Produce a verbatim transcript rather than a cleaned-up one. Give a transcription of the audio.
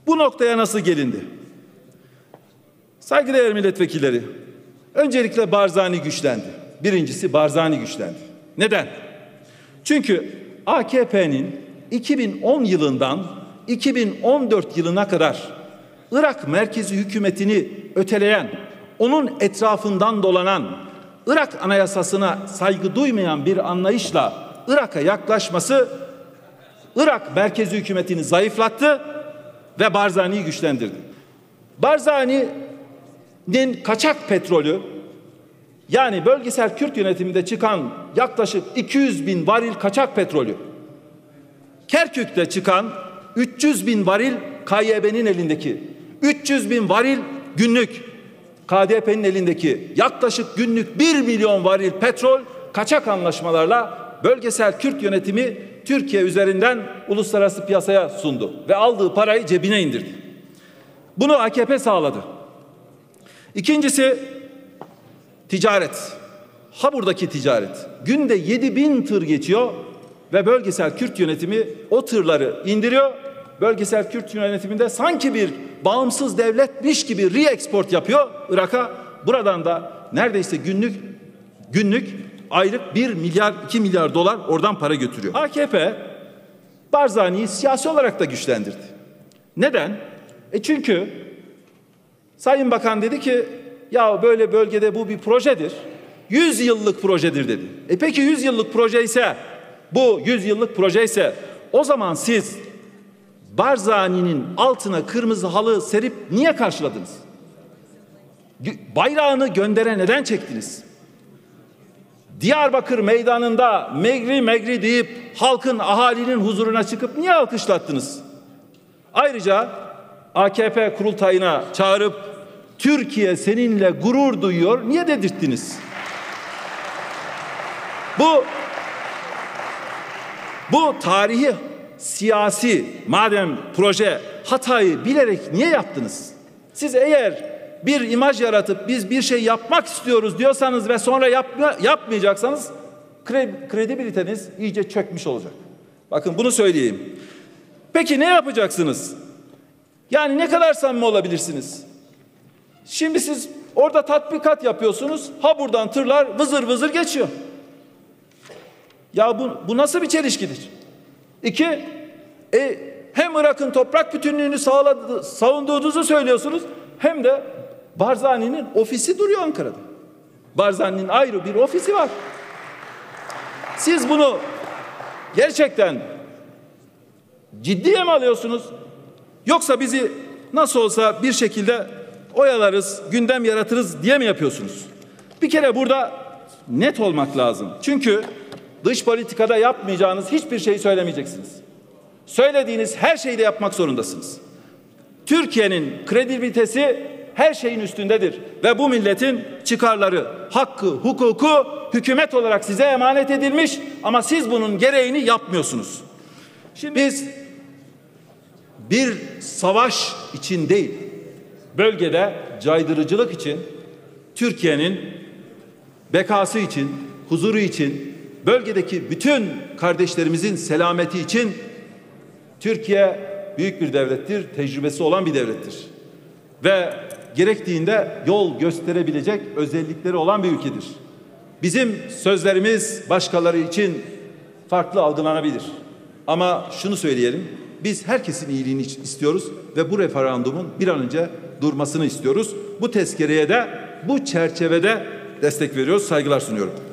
Bu noktaya nasıl gelindi? Saygıdeğer milletvekilleri, öncelikle Barzani güçlendi. Birincisi Barzani güçlendi. Neden? Çünkü A K P'nin iki bin on yılından iki bin on dört yılına kadar Irak merkezi hükümetini öteleyen, onun etrafından dolanan, Irak anayasasına saygı duymayan bir anlayışla Irak'a yaklaşması Irak merkezi hükümetini zayıflattı ve Barzani'yi güçlendirdi. Barzani'nin kaçak petrolü, yani bölgesel Kürt yönetiminde çıkan yaklaşık iki yüz bin varil kaçak petrolü, Kerkük'te çıkan üç yüz bin varil K Y B'nin elindeki, üç yüz bin varil günlük K D P'nin elindeki yaklaşık günlük bir milyon varil petrol kaçak anlaşmalarla bölgesel Kürt yönetimi Türkiye üzerinden uluslararası piyasaya sundu ve aldığı parayı cebine indirdi. Bunu A K P sağladı. İkincisi ticaret. Ha buradaki ticaret. Günde yedi bin tır geçiyor ve bölgesel Kürt yönetimi o tırları indiriyor. Bölgesel Kürt yönetiminde sanki bir bağımsız devletmiş gibi re-export yapıyor Irak'a. Buradan da neredeyse günlük günlük aylık bir milyar iki milyar dolar oradan para götürüyor. A K P Barzani'yi siyasi olarak da güçlendirdi. Neden? E çünkü Sayın Bakan dedi ki ya böyle bölgede bu bir projedir. yüz yıllık projedir dedi. E peki yüz yıllık proje ise, bu yüz yıllık proje ise o zaman siz Barzani'nin altına kırmızı halı serip niye karşıladınız? Bayrağını göndere neden çektiniz? Diyarbakır meydanında megri megri deyip halkın, ahalinin huzuruna çıkıp niye alkışlattınız? Ayrıca A K P kurultayına çağırıp Türkiye seninle gurur duyuyor niye dedirttiniz? Bu bu tarihi siyasi madem proje hatayı bilerek niye yaptınız? Siz eğer bir imaj yaratıp biz bir şey yapmak istiyoruz diyorsanız ve sonra yapma, yapmayacaksanız kredibiliteniz iyice çökmüş olacak. Bakın bunu söyleyeyim. Peki ne yapacaksınız? Yani ne kadar samimi olabilirsiniz? Şimdi siz orada tatbikat yapıyorsunuz. Ha buradan tırlar vızır vızır geçiyor. Ya bu, bu nasıl bir çelişkidir? İki, e, hem Irak'ın toprak bütünlüğünü sağladı, savunduğunuzu söylüyorsunuz, hem de Barzani'nin ofisi duruyor Ankara'da. Barzani'nin ayrı bir ofisi var. Siz bunu gerçekten ciddiye mi alıyorsunuz? Yoksa bizi nasıl olsa bir şekilde oyalarız, gündem yaratırız diye mi yapıyorsunuz? Bir kere burada net olmak lazım. Çünkü dış politikada yapmayacağınız hiçbir şeyi söylemeyeceksiniz. Söylediğiniz her şeyi de yapmak zorundasınız. Türkiye'nin kredibilitesi her şeyin üstündedir ve bu milletin çıkarları, hakkı, hukuku hükümet olarak size emanet edilmiş ama siz bunun gereğini yapmıyorsunuz. Şimdi biz bir savaş için değil, bölgede caydırıcılık için, Türkiye'nin bekası için, huzuru için, bölgedeki bütün kardeşlerimizin selameti için Türkiye büyük bir devlettir, tecrübesi olan bir devlettir. Ve gerektiğinde yol gösterebilecek özellikleri olan bir ülkedir. Bizim sözlerimiz başkaları için farklı algılanabilir. Ama şunu söyleyelim, biz herkesin iyiliğini istiyoruz ve bu referandumun bir an önce durmasını istiyoruz. Bu tezkereye de bu çerçevede destek veriyoruz, saygılar sunuyorum.